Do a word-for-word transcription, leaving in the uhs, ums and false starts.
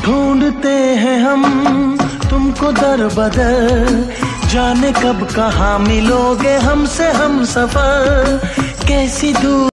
ढूंढते हैं हम तुमको दर बदर, जाने कब कहाँ मिलोगे हमसे हम सफर। कैसी दूर